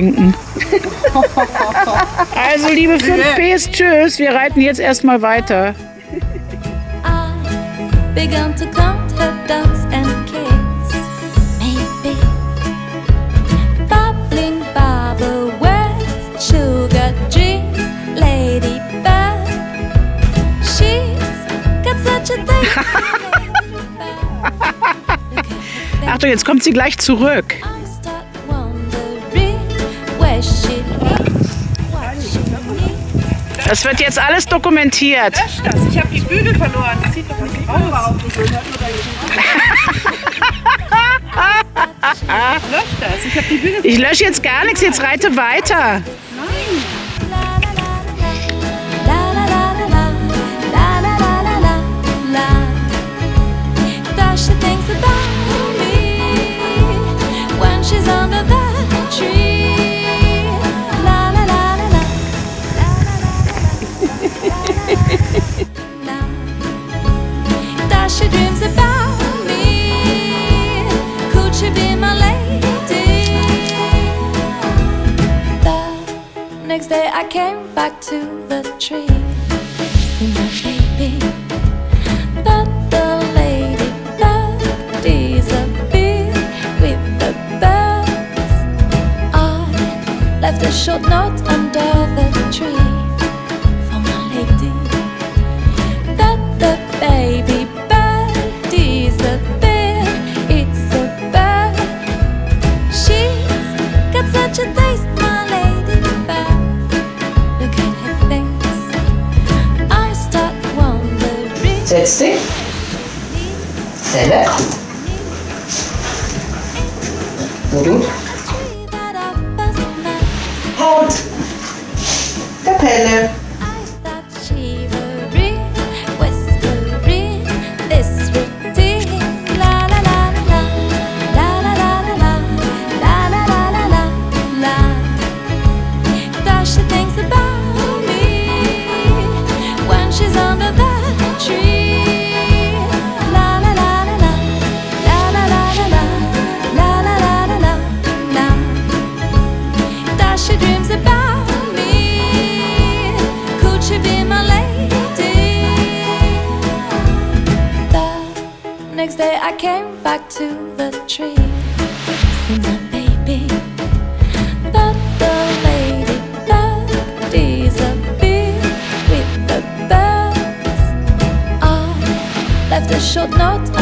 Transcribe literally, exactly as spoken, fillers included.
trinken. Also, liebe fünf Bs, tschüss. Wir reiten jetzt erstmal weiter. Began to count her dots and kiss. Maybe bubbling bubble words, sugar dreams, ladybird. She's got such a thing. Achtung, jetzt kommt sie gleich zurück. Das wird jetzt alles dokumentiert. Lösch das. Ich habe die Bügel verloren. Das sieht doch nicht aus. Lösch das. Ich habe die Bügel verloren. Ich lösche jetzt gar nichts. Jetzt reite weiter. She dreams about me. Could she be my lady? The next day I came back to the tree. See my baby, but the lady bird disappeared with the birds. I left a short note under the tree for my lady, but the baby Setz dich. Selle. So gut. Und Kapelle. Next day I came back to the tree. See my baby, but the lady bird disappeared with the birds. I left a short note